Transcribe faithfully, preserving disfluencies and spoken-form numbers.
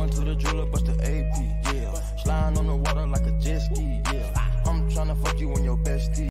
Going to the jeweler, bust the A P, yeah. Sliding on the water like a jet ski, yeah. I'm tryna fuck you on your bestie.